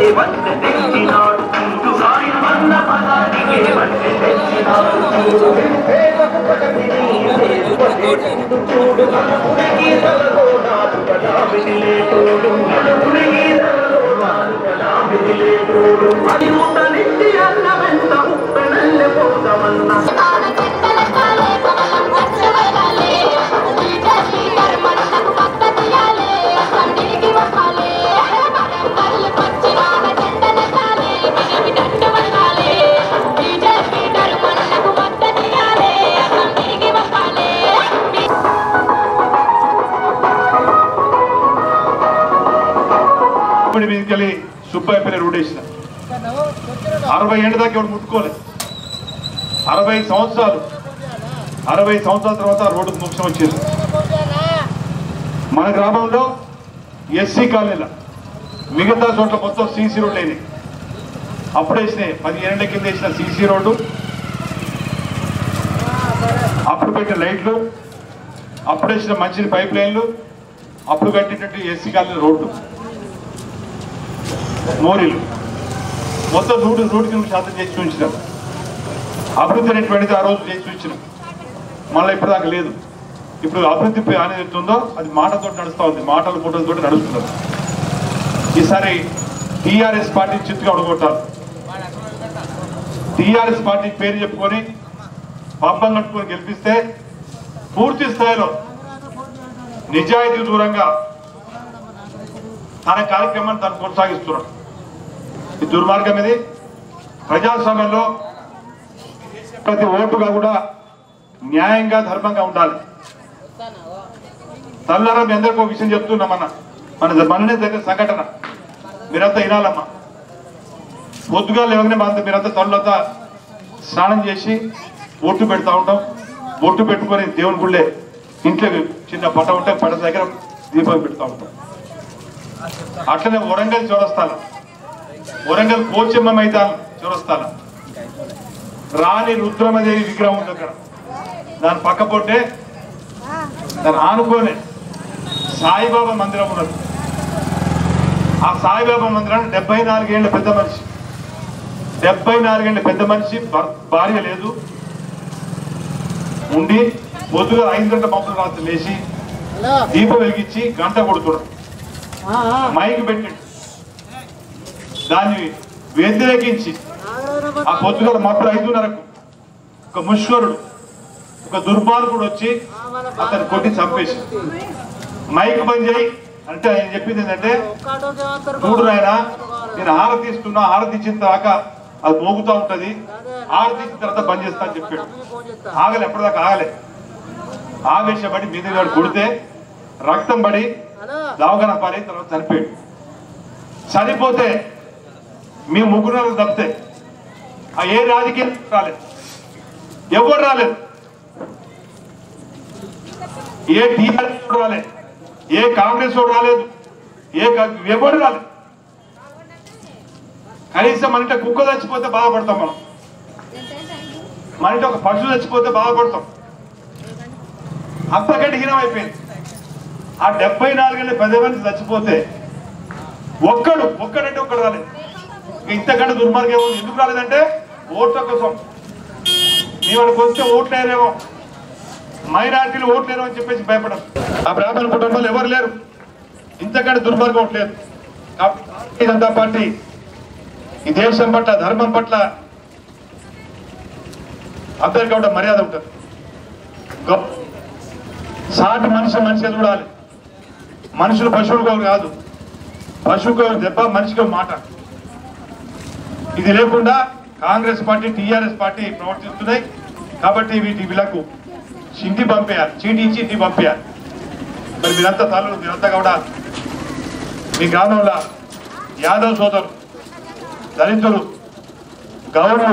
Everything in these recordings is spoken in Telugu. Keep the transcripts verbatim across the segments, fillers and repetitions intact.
సుబ్బయ్యపల్లి రోడ్ వేసిన అరవై ఏళ్ళ దాకా ఎవరు ముట్టుకోలేదు. అరవై సంవత్సరాలు అరవై సంవత్సరాల తర్వాత రోడ్డు మోక్షం వచ్చేది. మన గ్రామంలో ఎస్సీ కాలనీల మిగతా చోట్ల మొత్తం సీసీ రోడ్లు అయినాయి. అప్పుడు వేసినాయి పదిహేనేళ్ల కింద వేసిన సీసీ రోడ్డు, అప్పుడు పెట్టిన లైట్లు, అప్పుడు వేసిన మంచి పైప్ లైన్లు, అప్పుడు కట్టినట్టు ఎస్సీ కాలనీ రోడ్డు మోరీలు మొత్తం నూటి నూటికి నూరు శాతం చేసి చూపించినాం. అభివృద్ధి అనేటువంటిది ఆ రోజు చేసి చూపించినాం. మళ్ళీ ఇప్పటిదాకా లేదు. ఇప్పుడు అభివృద్ధి అనేది ఉందో అది మాటతో నడుస్తూ ఉంది, మాటలు ఫోటోలతో నడుస్తున్నారు. ఈసారి టీఆర్ఎస్ పార్టీ చిత్తుగా అడగొట్టాలి. టీఆర్ఎస్ పార్టీ పేరు చెప్పుకొని పబ్బం కట్టుకొని గెలిపిస్తే పూర్తి స్థాయిలో నిజాయితీ దూరంగా తన కార్యక్రమాన్ని తను కొనసాగిస్తున్నాడు. ఈ దుర్మార్గం ఇది. ప్రజాస్వామ్యంలో ప్రతి ఓటుగా కూడా న్యాయంగా ధర్మంగా ఉండాలి. తల్లారా మీ అందరికీ ఒక విషయం చెప్తున్నామన్న, మన మననే దగ్గర సంఘటన మీరంతా వినాలమ్మా. పొద్దుగా లేవగానే మన మీరంతా తల్లంతా స్నానం చేసి బొట్టు పెడతా ఉంటాం. బొట్టు పెట్టుకొని దేవుని గుళ్ళే ఇంట్లో చిన్న పట ఉంటే పట దగ్గర దీపం పెడతా ఉంటాం. అట్లనే వరంగల్ చౌరస్తాల, వరంగల్ పోచమ్మ మైదానం చౌరస్తాల రాణి రుద్రమదేవి విగ్రహం ఉంది అక్కడ. దాని పక్క పొట్టే దాన్ని ఆనుకోనే సాయిబాబా మందిరం ఉన్నది. ఆ సాయిబాబా మందిరాన్ని డెబ్బై నాలుగేళ్ల పెద్ద మనిషి డెబ్బై నాలుగేళ్ల పెద్ద మనిషి భార్య లేదు ఉండి పొద్దుగా ఐదు గంటల పంపుల రాత్రి లేచి దీపం వెలిగించి గంట కొడుతున్నాడు. మైక్ పెట్టి దాన్ని వ్యతిరేకించి ఆ పొద్దుగల మప్పుడు ఐదున్నరకు ఒక ముష్కరుడు ఒక దుర్మార్గుడు వచ్చి అతను కొట్టి చంపేసి మైక్ బంద్ చేయి అంటే ఆయన చెప్పింది ఏంటంటే, చూడు నాయన నేను హారతి ఇస్తున్నా, హారతి ఇచ్చిన దాకా అది మోగుతూ ఉంటది, హారతి ఇచ్చిన తర్వాత బంద్ చేస్తా అని చెప్పాడు. ఆగలే, ఎప్పటిదాకా ఆగలే. ఆవేశపడి మీద వాడు కొడితే రక్తం పడి దవాఖాన పాలైన తర్వాత చనిపోయాడు. చనిపోతే మీ ముగ్గురు తప్పితే ఆ ఏ రాజకీయం రాలేదు, ఎవరు రాలేదు, ఏ టీఆర్ఎస్ రాలేదు, ఏ కాంగ్రెస్ వాడు రాలేదు, ఏ ఎవరు రాలేదు. కనీసం మన ఇంట్లో కుక్క చచ్చిపోతే బాధపడతాం, మనం మన ఇంట్లో ఒక పశువు చచ్చిపోతే బాధపడతాం. అంతకంటే హీనం అయిపోయింది. ఆ డెబ్బై నాలుగేళ్ళ పది మంది చచ్చిపోతే ఒక్కడు ఒక్కడంటే ఒక్కడు రాలేదు. ఇంతకంటే దుర్మార్గం ఏమో. ఎందుకు రాలేదంటే ఓట్ల కోసం. మీ వాళ్ళకి వస్తే ఓట్లు లేరేమో, మైనార్టీలు ఓట్లు లేరు అని చెప్పేసి భయపడరు. ఆ బ్రాహ్మణ కుటుంబాలు ఎవరు లేరు. ఇంతకంటే దుర్మార్గం లేదు. కాబట్టి జనతా పార్టీ ఈ దేశం పట్ల, ధర్మం పట్ల అందరికీ కూడా మర్యాద ఉంటుంది. సాటి మనిషి మనిషిగా చూడాలి. మనుషులు పశువులుగా కాదు, పశువుగా దెబ్బ, మనిషిగా మాట. ఇది లేకుండా కాంగ్రెస్ పార్టీ, టీఆర్ఎస్ పార్టీ ప్రవర్తిస్తున్నాయి. కాబట్టి వీటి వీళ్ళకు చింటి పంపేయాలి, చీటి ఇచ్చి ఇంటి పంపేయాలి. మరి మీరంతా తల్లు, మీరంతా కూడా మీ గ్రామంలో యాదవ్ సోదరు, దళితులు, గౌరవులు,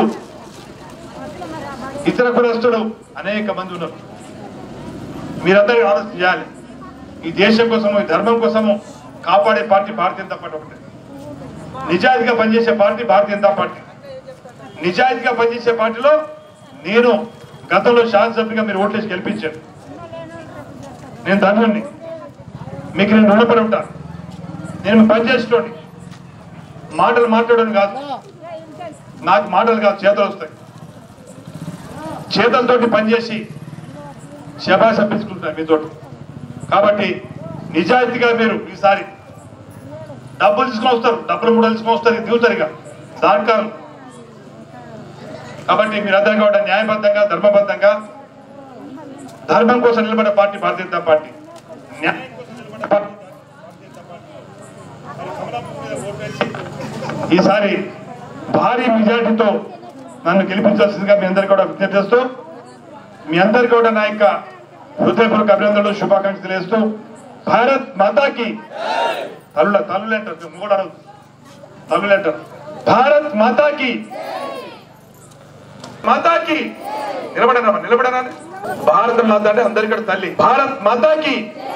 ఇతర కులస్తులు అనేక మంది ఉన్నారు. మీరందరూ ఆలోచన చేయాలి. ఈ దేశం కోసము, ఈ ధర్మం కోసము కాపాడే పార్టీ భారతీయ జనతా పార్టీ ఒకటి. నిజాయితీగా పనిచేసే పార్టీ భారతీయ జనతా పార్టీ. నిజాయితీగా పనిచేసే పార్టీలో నేను గతంలో శాసనసభ్యుగా మీరు ఓట్లేసి గెలిపించాను. నేను ధనుని, మీకు నేను రుణపడి ఉంటాను. నేను పనిచేసేటోని. మాటలు మాట్లాడడం కాదు, నాకు మాటలు కాదు చేతులు వస్తాయి. చేతులతోటి పనిచేసి శబాష్ అప్పించుకుంటారు మీతో. కాబట్టి నిజాయితీగా మీరు ఈసారి డబ్బులు తీసుకొని వస్తారు, డబ్బులు కూడా తీసుకొని వస్తారు, దిగుతారు ఇక సహకారం. కాబట్టి మీరందరూ కూడా న్యాయబద్ధంగా ధర్మబద్ధంగా ధర్మం కోసం నిలబడే పార్టీ భారతీయ జనతా పార్టీ, న్యాయం కోసం నిలబడే పార్టీ ఈసారి భారీ మెజార్టీతో నన్ను గెలిపించాల్సిందిగా మీ అందరికీ కూడా విజ్ఞప్తి చేస్తూ, మీ అందరికీ కూడా నా యొక్క హృదయపూర్వక అభినందనలు శుభాకాంక్షలు తెలియజేస్తూ, భారత్ మాతాకి తల్లుల తల్లులేంటారు మూడు తల్లులేంటారు భారత్ మాతాకి మాతాకి నిలబడనా నిలబడనా భారత మాత అంటే అందరికీ కూడా తల్లి. భారత్ మాతాకి.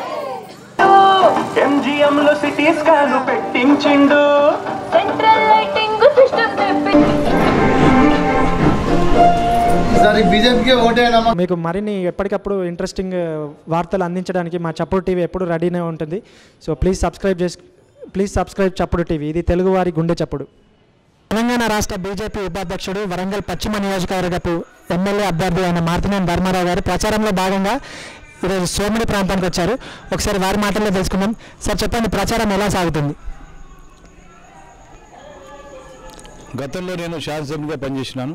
ఎంజిఎం లో సిటీ స్కాన్ పెట్టించిండు, సెంట్రల్ లైటింగ్ సిస్టమ్ తెప్పి మీకు మరిన్ని ఎప్పటికప్పుడు ఇంట్రెస్టింగ్ వార్తలు అందించడానికి మా చప్పుడు టీవీ ఎప్పుడు రెడీనే ఉంటుంది. సో ప్లీజ్ సబ్స్క్రైబ్ చేసి ప్లీజ్ సబ్స్క్రైబ్ చప్పుడు టీవీ. ఇది తెలుగువారి గుండె చప్పుడు. తెలంగాణ రాష్ట్ర బీజేపీ ఉపాధ్యక్షుడు, వరంగల్ పశ్చిమ నియోజకవర్గపు ఎమ్మెల్యే అభ్యర్థి అయిన మార్తినేని ధర్మారావు గారు ప్రచారంలో భాగంగా ఈరోజు సోమిడి ప్రాంతానికి వచ్చారు. ఒకసారి వారి మాటల్లో తెలుసుకుందాం. సార్ చెప్పండి, ప్రచారం ఎలా సాగుతుంది? గతంలో నేను శాసనసభ్యునిగా పనిచేసినాను.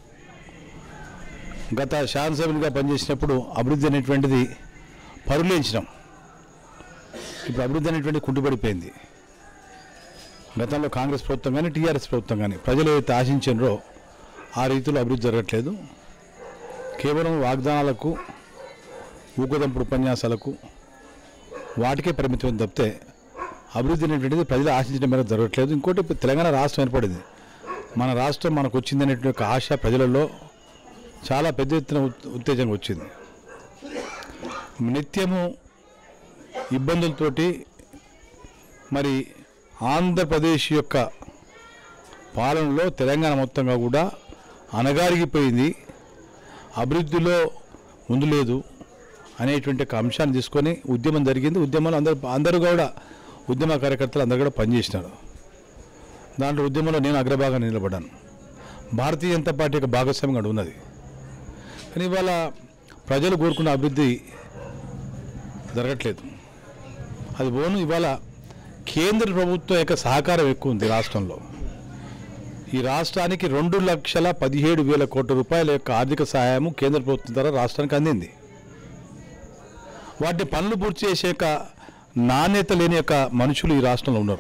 గత శాసనసభ్యునిగా పనిచేసినప్పుడు అభివృద్ధి అనేటువంటిది పరులేంచినాం. ఇప్పుడు అభివృద్ధి అనేటువంటి కుంటుపడిపోయింది. గతంలో కాంగ్రెస్ ప్రభుత్వం కానీ టీఆర్ఎస్ ప్రభుత్వం కానీ ప్రజలు ఏదైతే ఆశించారో ఆ రీతిలో అభివృద్ధి జరగట్లేదు. కేవలం వాగ్దానాలకు, ఊకదంపుడు ఉపన్యాసాలకు, వాటికే పరిమితం తప్పితే అభివృద్ధి అనేటువంటిది ప్రజలు ఆశించిన మేరకు జరగట్లేదు. ఇంకోటి, తెలంగాణ రాష్ట్రం ఏర్పడింది. మన రాష్ట్రం మనకు వచ్చింది అనేటువంటి ఆశ ప్రజలలో చాలా పెద్ద ఎత్తున ఉత్తేజంగా వచ్చింది. నిత్యము ఇబ్బందులతోటి మరి ఆంధ్రప్రదేశ్ యొక్క పాలనలో తెలంగాణ మొత్తంగా కూడా అణగారిగిపోయింది, అభివృద్ధిలో ముందు లేదు అనేటువంటి ఒక అంశాన్ని తీసుకొని ఉద్యమం జరిగింది. ఉద్యమంలో అందరూ అందరూ కూడా ఉద్యమ కార్యకర్తలు అందరూ కూడా పనిచేసినారు. దాంట్లో ఉద్యమంలో నేను అగ్రభాగాన్ని నిలబడ్డాను. భారతీయ జనతా పార్టీ యొక్క భాగస్వామ్యం ఉన్నది. కానీ ఇవాళ ప్రజలు కోరుకున్న అభివృద్ధి జరగట్లేదు. అది పోను, ఇవాళ కేంద్ర ప్రభుత్వం యొక్క సహకారం ఎక్కువ ఉంది రాష్ట్రంలో. ఈ రాష్ట్రానికి రెండు లక్షల పదిహేడు వేల కోట్ల రూపాయల యొక్క ఆర్థిక సహాయము కేంద్ర ప్రభుత్వం ద్వారా రాష్ట్రానికి అందింది. వాటిని పనులు పూర్తి చేసే యొక్క నాణ్యత లేని యొక్క మనుషులు ఈ రాష్ట్రంలో ఉన్నారు.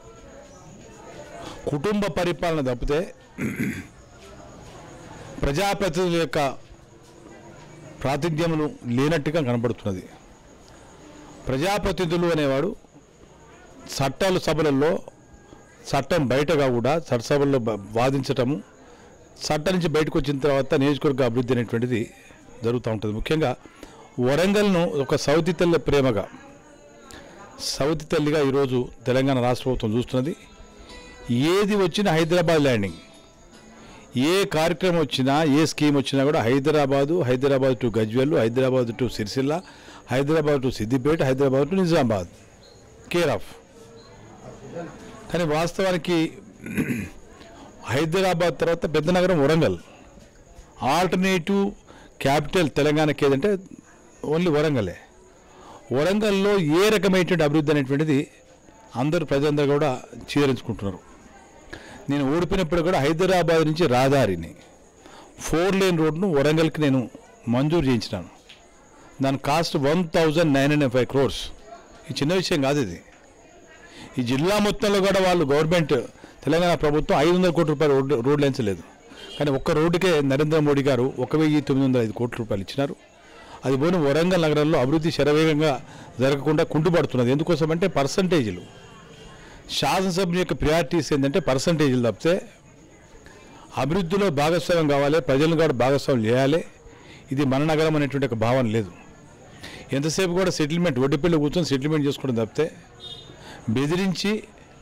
కుటుంబ పరిపాలన తప్పితే ప్రజాప్రతినిధుల యొక్క ప్రాతినిధ్యములు లేనట్టుగా కనబడుతున్నది. ప్రజాప్రతినిధులు అనేవాడు చట్టాల సభలలో చట్టం బయటగా కూడా చట్టసభల్లో వాదించటము, చట్టం నుంచి బయటకు వచ్చిన తర్వాత నియోజకవర్గ అభివృద్ధి అనేటువంటిది జరుగుతూ ఉంటుంది. ముఖ్యంగా వరంగల్ను ఒక సౌతి తల్లి ప్రేమగా, సౌతి తల్లిగా ఈరోజు తెలంగాణ రాష్ట్ర ప్రభుత్వం చూస్తున్నది. ఏది వచ్చినా హైదరాబాద్ ల్యాండింగ్, ఏ కార్యక్రమం వచ్చినా, ఏ స్కీమ్ వచ్చినా కూడా Hyderabad, Hyderabad to Gajwel, Hyderabad to Siricilla, Hyderabad to Siddipet, Hyderabad to Nizamabad care of. కానీ వాస్తవానికి హైదరాబాద్ తర్వాత పెద్ద నగరం వరంగల్. ఆల్టర్నేటివ్ క్యాపిటల్ తెలంగాణకి ఏదంటే ఓన్లీ వరంగలే. వరంగల్లో ఏ రకమైనటువంటి అభివృద్ధి అనేటువంటిది అందరూ ప్రజలందరూ కూడా చీదరించుకుంటున్నారు. నేను ఓడిపోయినప్పుడు కూడా హైదరాబాద్ నుంచి రహదారిని ఫోర్ లేన్ రోడ్ను వరంగల్కి నేను మంజూరు చేయించినాను. దాని cost one thousand nine hundred five crores. ఈ చిన్న విషయం కాదు ఇది. ఈ జిల్లా మొత్తంలో కూడా వాళ్ళు గవర్నమెంట్ తెలంగాణ ప్రభుత్వం ఐదు వందల కోట్ల రూపాయలు రోడ్ రోడ్లు ఎంచలేదు. కానీ ఒక్క రోడ్డుకే నరేంద్ర మోడీ గారు ఒక వెయ్యి తొమ్మిది వందల ఐదు కోట్ల రూపాయలు ఇచ్చినారు. అది పోయిన వరంగల్ నగరంలో అభివృద్ధి శరవేగంగా జరగకుండా కుంటుపడుతున్నది. ఎందుకోసం అంటే పర్సంటేజీలు, శాసనసభ్యుని యొక్క ప్రియారిటీస్ ఏంటంటే పర్సంటేజీలు తప్పితే అభివృద్ధిలో భాగస్వామ్యం కావాలి, ప్రజలను కూడా భాగస్వామ్యం చేయాలి. ఇది మన నగరం అనేటువంటి ఒక భావన లేదు. ఎంతసేపు కూడా సెటిల్మెంట్, ఒడ్డుపిల్లి కూర్చొని సెటిల్మెంట్ చేసుకోవడం తప్పితే బెదిరించి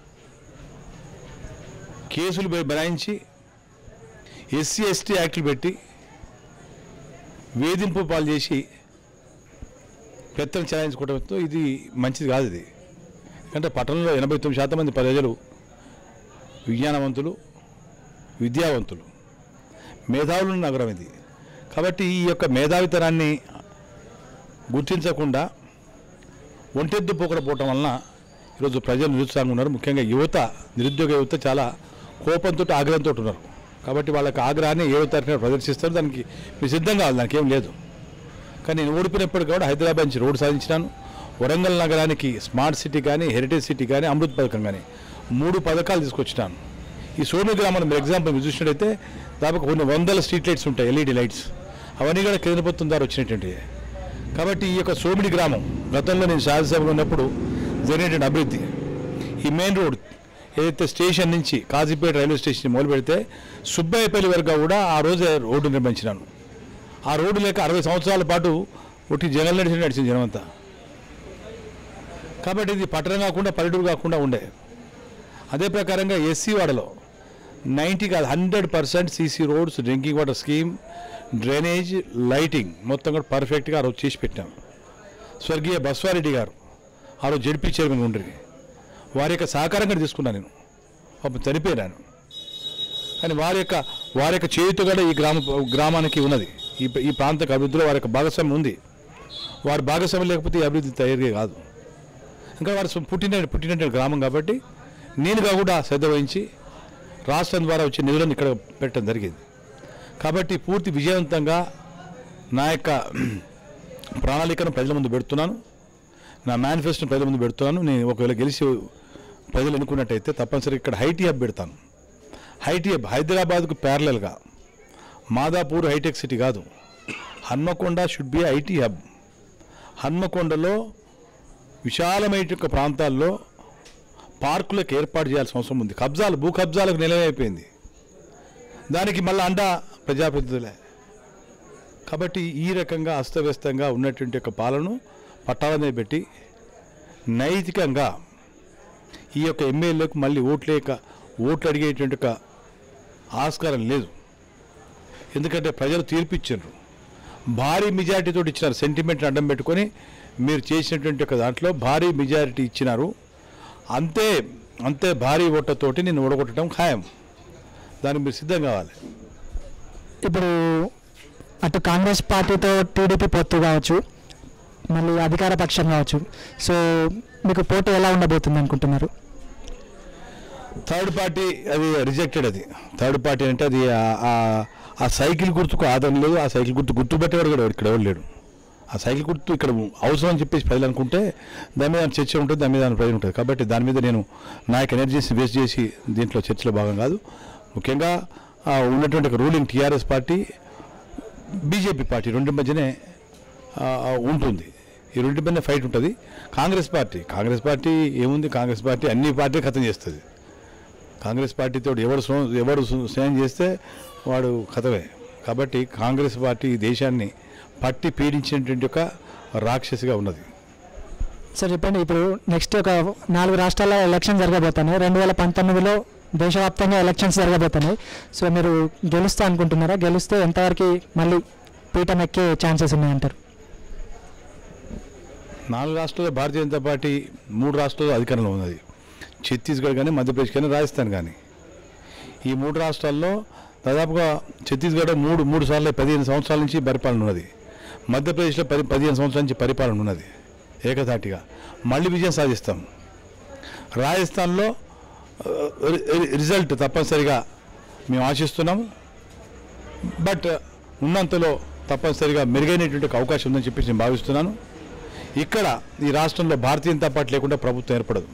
కేసులు బనాయించి ఎస్సీ ఎస్టీ యాక్టులు పెట్టి వేధింపు పాలు చేసి పెత్తనం చెలాయించుకోవడంతో ఇది మంచిది కాదు. ఇది ఎందుకంటే పట్టణంలో ఎనభై తొమ్మిది శాతం మంది ప్రజలు విజ్ఞానవంతులు, విద్యావంతులు, మేధావులు నగరం ఇది. కాబట్టి ఈ యొక్క మేధావితనాన్ని గుర్తించకుండా ఒంటెద్దు పోకడ పోవటం వలన ఈరోజు ప్రజలు నిరుత్సాహంగా ఉన్నారు. ముఖ్యంగా యువత, నిరుద్యోగ యువత చాలా కోపంతో, ఆగ్రహంతో ఉన్నారు. కాబట్టి వాళ్ళకి ఆగ్రహాన్ని ఏ తరఫున ప్రదర్శిస్తారు, దానికి మీరు సిద్ధం కావాలి, దానికి ఏం లేదు. కానీ నేను ఓడిపోయినప్పటికీ కూడా హైదరాబాద్ నుంచి రోడ్డు సాధించినాను. వరంగల్ నగరానికి స్మార్ట్ సిటీ కానీ, హెరిటేజ్ సిటీ కానీ, అమృత్ పథకం కానీ మూడు పథకాలు తీసుకొచ్చినాను. ఈ సోమి గ్రామంలో మీరు ఎగ్జాంపుల్ మీరు చూసినట్టయితే దాదాపు కొన్ని వందల స్ట్రీట్ లైట్స్ ఉంటాయి, ఎల్ఈడి లైట్స్. అవన్నీ కూడా కేంద్ర ప్రభుత్వం ద్వారా వచ్చినటువంటి. కాబట్టి ఈ యొక్క సోమిడి గ్రామం గతంలో నేను శాసనసభలో ఉన్నప్పుడు జరిగినటువంటి అభివృద్ధి, ఈ మెయిన్ రోడ్ ఏదైతే స్టేషన్ నుంచి కాజీపేట రైల్వే స్టేషన్ మొదలు పెడితే సుబ్బయ్యపల్లి వరకు కూడా ఆ రోజే రోడ్డు నిర్మించినాను. ఆ రోడ్డు లేక అరవై సంవత్సరాల పాటు ఒట్టి జగన్ నడిచి నడిచింది జనమంతా. కాబట్టి ఇది పట్టణం కాకుండా పల్లెటూరు కాకుండా ఉండే. అదే ప్రకారంగా ఎస్సీ వాడలో నైంటీ కాదు hundred percent CC roads, drinking water scheme, drainage, lighting మొత్తం కూడా పర్ఫెక్ట్గా ఆ రోజు చేసి పెట్టాం. స్వర్గీయ బస్వారెడ్డి గారు ఆ రోజు జడ్పీ చైర్మన్ ఉండేది, వారి యొక్క సహకారంగా తీసుకున్నాను. నేను పాపం చనిపోయినాను, కానీ వారి యొక్క వారి యొక్క చేయుత కూడా ఈ గ్రామ గ్రామానికి ఉన్నది. ఈ ఈ ప్రాంత అభివృద్ధిలో వారి యొక్క భాగస్వామ్యం ఉంది. వారి భాగస్వామ్యం లేకపోతే ఈ అభివృద్ధి తయారీ కాదు. ఇంకా వారు పుట్టిన పుట్టిన గ్రామం కాబట్టి నేనుగా కూడా శ్రద్ధ వహించి రాష్ట్రం ద్వారా వచ్చే నిధులను ఇక్కడ పెట్టడం జరిగింది. కాబట్టి పూర్తి విజయవంతంగా నా యొక్క ప్రణాళికను ప్రజల ముందు పెడుతున్నాను, నా మేనిఫెస్టోని ప్రజల ముందు పెడుతున్నాను. నేను ఒకవేళ గెలిచి ప్రజలు ఎన్నుకున్నట్టయితే తప్పనిసరిగా ఇక్కడ హైటీ హబ్ పెడతాను. హైటీ హబ్ హైదరాబాద్కు ప్యారలల్గా, మాదాపూర్ హైటెక్ సిటీ కాదు, Hanamkonda should be IT hub. హన్మకొండలో విశాలమైన ప్రాంతాల్లో పార్కులకు ఏర్పాటు చేయాల్సిన అవసరం ఉంది. కబ్జాలు, భూ కబ్జాలకు నిలవైపోయింది. దానికి మళ్ళీ అండా ప్రజాప్రతినిధులే. కాబట్టి ఈ రకంగా అస్తవ్యస్తంగా ఉన్నటువంటి యొక్క పాలన పట్టాలనే పెట్టి నైతికంగా ఈ యొక్క ఎమ్మెల్యేలకు మళ్ళీ ఓట్లేక ఓట్లు అడిగేటువంటి ఒక ఆస్కారం లేదు. ఎందుకంటే ప్రజలు తీర్పిచ్చారు, భారీ మెజారిటీతో ఇచ్చినారు. సెంటిమెంట్ని అడ్డం పెట్టుకొని మీరు చేసినటువంటి ఒక దాంట్లో భారీ మెజారిటీ ఇచ్చినారు. అంతే అంతే భారీ ఓట్లతోటి నేను ఓడగొట్టడం ఖాయం. దానికి మీరు సిద్ధం కావాలి. ఇప్పుడు అటు కాంగ్రెస్ పార్టీతో టీడీపీ పొత్తు కావచ్చు, మళ్ళీ అధికార పక్షం కావచ్చు, సో మీకు పోటీ ఎలా ఉండబోతుంది అనుకుంటున్నారు? థర్డ్ పార్టీ అది రిజెక్టెడ్. అది థర్డ్ పార్టీ అంటే అది ఆ సైకిల్ గుర్తుకు ఆదరణ లేదు. ఆ సైకిల్ గుర్తు గుర్తుపెట్టేవాడు కూడా ఇక్కడ ఎవరు లేడు. ఆ సైకిల్ గుర్తు ఇక్కడ అవసరం అని చెప్పేసి ప్రజలు అనుకుంటే దాని మీద చర్చ ఉంటుంది, దాని మీద ప్రజలు ఉంటుంది. కాబట్టి దాని మీద నేను నా యొక్క ఎనర్జీస్ వేస్ట్ చేసి దీంట్లో చర్చలో భాగం కాదు. ముఖ్యంగా ఉన్నటువంటి ruling TRS party, BJP party రెండు మధ్యనే ఉంటుంది. ఈ రెండు మధ్యనే ఫైట్ ఉంటుంది. కాంగ్రెస్ పార్టీ కాంగ్రెస్ పార్టీ ఏముంది, కాంగ్రెస్ పార్టీ అన్ని పార్టీలు ఖతం చేస్తుంది. కాంగ్రెస్ పార్టీతో ఎవరు ఎవరు స్నేహం చేస్తే వాడు ఖతమే. కాబట్టి కాంగ్రెస్ పార్టీ దేశాన్ని పట్టి పీడించినటువంటి ఒక రాక్షసిగా ఉన్నది. సార్ చెప్పండి, ఇప్పుడు నెక్స్ట్ ఒక నాలుగు రాష్ట్రాల్లో ఎలక్షన్ జరగబోతున్నాయి. రెండు వేల పంతొమ్మిదిలో దేశవ్యాప్తంగా ఎలక్షన్స్ జరగబోతున్నాయి. సో మీరు గెలుస్తా అనుకుంటున్నారా? గెలిస్తే ఎంతవరకు మళ్ళీ పీఠం ఎక్కే ఛాన్సెస్ ఉన్నాయంటారు? నాలుగు రాష్ట్రాల్లో భారతీయ జనతా పార్టీ మూడు రాష్ట్రాల్లో అధికారంలో ఉన్నది. ఛత్తీస్గఢ్ కానీ, మధ్యప్రదేశ్ కానీ, రాజస్థాన్ కానీ. ఈ మూడు రాష్ట్రాల్లో దాదాపుగా ఛత్తీస్గఢ్ మూడు మూడు సార్లు పదిహేను సంవత్సరాల నుంచి పరిపాలన ఉన్నది. మధ్యప్రదేశ్లో పది పదిహేను సంవత్సరాల నుంచి పరిపాలన ఉన్నది. ఏకధాటిగా మళ్ళీ విజయం సాధిస్తాం. రాజస్థాన్లో రిజల్ట్ తప్పనిసరిగా మేము ఆశిస్తున్నాము. బట్ ఉన్నంతలో తప్పనిసరిగా మెరుగైనటువంటి అవకాశం ఉందని చెప్పేసి నేను భావిస్తున్నాను. ఇక్కడ ఈ రాష్ట్రంలో భారతీయ జనతా పార్టీ లేకుండా ప్రభుత్వం ఏర్పడదు.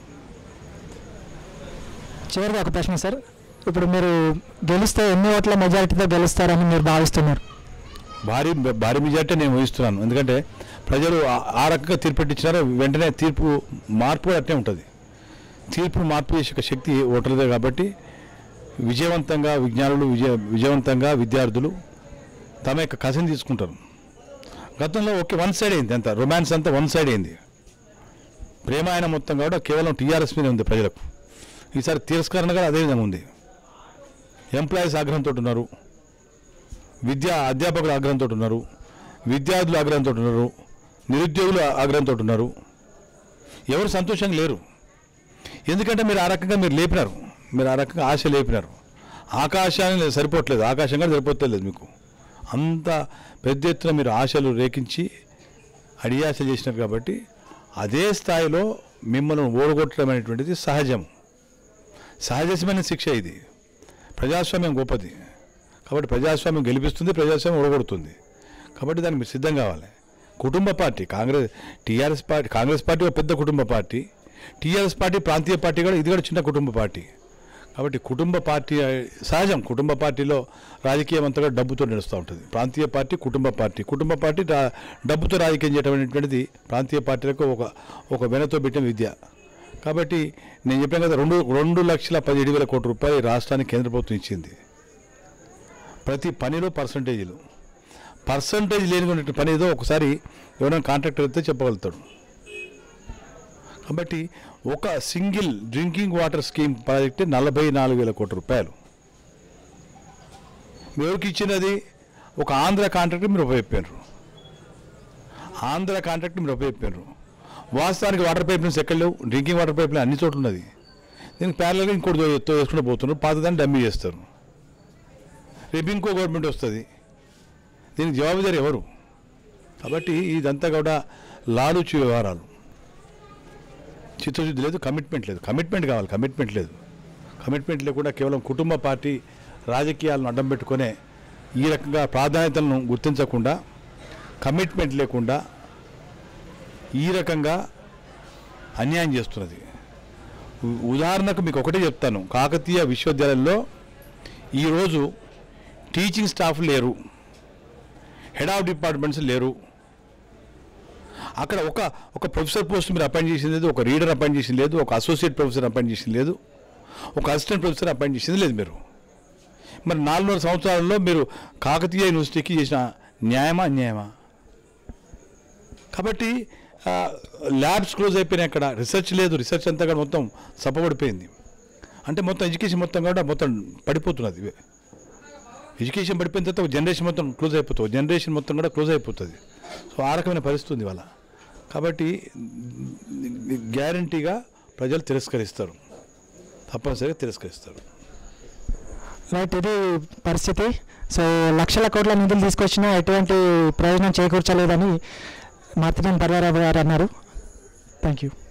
చివరిగా ఒక ప్రశ్న సార్, ఇప్పుడు మీరు గెలిస్తే ఎన్ని ఓట్ల మెజారిటీతో గెలుస్తారని మీరు భావిస్తున్నారు? భారీ భారీ మెజారిటీ నేను ఊహిస్తున్నాను. ఎందుకంటే ప్రజలు ఆ రకంగా తీర్పు పెట్టించినారో వెంటనే తీర్పు మార్పు అట్నే ఉంటుంది. తీర్పు మార్పు చేసే శక్తి ఓటర్లదే. కాబట్టి విజయవంతంగా విజ్ఞానులు విజయ విజయవంతంగా విద్యార్థులు తమ యొక్క కసిని తీసుకుంటారు. గతంలో ఒకే వన్ సైడ్ అయింది, అంత రొమాన్స్ అంతా వన్ సైడ్ అయింది. ప్రేమ ఆయన మొత్తం కూడా కేవలం టీఆర్ఎస్ మీద ఉంది ప్రజలకు. ఈసారి తిరస్కరణగా అదేవిధంగా ఉంది. ఎంప్లాయీస్ ఆగ్రహంతో ఉన్నారు, విద్యా అధ్యాపకులు ఆగ్రహంతో ఉన్నారు, విద్యార్థులు ఆగ్రహంతో ఉన్నారు, నిరుద్యోగులు ఆగ్రహంతో ఉన్నారు. ఎవరు సంతోషంగా లేరు. ఎందుకంటే మీరు ఆ రకంగా మీరు లేపినారు. మీరు ఆ రకంగా ఆశ లేపినారు. ఆకాశాన్ని సరిపోవట్లేదు, ఆకాశం కూడా సరిపోతలేదు మీకు. అంత పెద్ద ఎత్తున మీరు ఆశలు రేకించి అడియాస చేసినారు కాబట్టి అదే స్థాయిలో మిమ్మల్ని ఓడగొట్టడం అనేటువంటిది సహజం, సహజమైన శిక్ష ఇది. ప్రజాస్వామ్యం గొప్పది కాబట్టి ప్రజాస్వామ్యం గెలిపిస్తుంది, ప్రజాస్వామ్యం ఓడగొడుతుంది. కాబట్టి దానికి మీరు సిద్ధం కావాలి. కుటుంబ party Congress, TRS party Congress party ఒక పెద్ద కుటుంబ పార్టీ, టీఆర్ఎస్ పార్టీ ప్రాంతీయ పార్టీ కూడా, ఇది కూడా చిన్న కుటుంబ పార్టీ. కాబట్టి కుటుంబ పార్టీ సహజం. కుటుంబ పార్టీలో రాజకీయం అంతగా డబ్బుతో నడుస్తూ ఉంటుంది. ప్రాంతీయ పార్టీ కుటుంబ పార్టీ, కుటుంబ పార్టీ డబ్బుతో రాజకీయం చేయడం అనేటువంటిది ప్రాంతీయ పార్టీలకు ఒక ఒక వెనతో పెట్టిన విద్య. కాబట్టి నేను చెప్పాను కదా, రెండు రెండు లక్షల పదిహేడు వేల కోట్ల రూపాయలు రాష్ట్రానికి కేంద్ర ప్రభుత్వం ఇచ్చింది. ప్రతి పనిలో పర్సంటేజీలు, పర్సంటేజ్ లేని పని ఏదో ఒకసారి ఎవరైనా కాంట్రాక్టర్ అయితే చెప్పగలుగుతాడు. కాబట్టి ఒక single drinking water scheme project నలభై నాలుగు వేల కోట్ల రూపాయలు ఎవరికి ఇచ్చినది? ఒక ఆంధ్ర కాంట్రాక్టర్ మీరు ఉపయోగించారు, ఆంధ్ర కాంట్రాక్టర్ మీరు ఉపయోగించారు. వాస్తవానికి వాటర్ పైప్ లైన్స్ ఎక్కడ లేవు, డ్రింకింగ్ వాటర్ పైప్ లైన్ అన్ని చోట్ల ఉన్నది. దీనికి ప్యారల్గా ఇంకోటి వేసుకుంటూ పోతున్నారు, పాతదాన్ని డమ్మీ చేస్తారు. రేపు ఇంకో గవర్నమెంట్ వస్తుంది, దీనికి జవాబుదారి ఎవరు? కాబట్టి ఇదంతా కూడా లాలూచి వ్యవహారాలు. చిత్తశుద్ధి లేదు, కమిట్మెంట్ లేదు. కమిట్మెంట్ కావాలి, కమిట్మెంట్ లేదు. కమిట్మెంట్ లేకుండా కేవలం కుటుంబ పార్టీ రాజకీయాలను అడ్డం పెట్టుకునే ఈ రకంగా ప్రాధాన్యతలను గుర్తించకుండా, కమిట్మెంట్ లేకుండా ఈ రకంగా అన్యాయం చేస్తున్నది. ఉదాహరణకు మీకు ఒకటే చెప్తాను, కాకతీయ విశ్వవిద్యాలయంలో ఈరోజు టీచింగ్ స్టాఫ్ లేరు, హెడ్ ఆఫ్ డిపార్ట్మెంట్స్ లేరు. అక్కడ ఒక ఒక ప్రొఫెసర్ పోస్ట్ మీరు అపాయింట్ చేసింది లేదు, ఒక రీడర్ అపాయింట్ చేసింది లేదు, ఒక అసోసియేట్ ప్రొఫెసర్ అపాయింట్ చేసింది లేదు, ఒక అసిస్టెంట్ ప్రొఫెసర్ అపాయింట్ చేసింది లేదు. మీరు మరి నాలుగున్నర సంవత్సరాలలో మీరు కాకతీయ యూనివర్సిటీకి చేసిన న్యాయమా అన్యాయమా? కాబట్టి ల్యాబ్స్ క్లోజ్ అయిపోయినాయి, అక్కడ రీసెర్చ్ లేదు, రీసెర్చ్ అంతా కూడా మొత్తం సప్పబడిపోయింది. అంటే మొత్తం ఎడ్యుకేషన్ మొత్తం కూడా మొత్తం పడిపోతున్నది. ఎడ్యుకేషన్ పడిపోయిన తర్వాత ఒక జనరేషన్ మొత్తం క్లోజ్ అయిపోతుంది, జనరేషన్ మొత్తం కూడా క్లోజ్ అయిపోతుంది. సో ఆ రకమైన పరిస్థితి ఉంది ఇవాళ. కాబట్టి గ్యారంటీగా ప్రజలు తిరస్కరిస్తారు, తప్పనిసరిగా తిరస్కరిస్తారు. రైట్, ఇది పరిస్థితి. సో లక్షల కోట్ల నిధులు తీసుకొచ్చినా ఎటువంటి ప్రయోజనం చేకూర్చలేదని మార్తినేని పర్వారావు గారు అన్నారు. Thank you.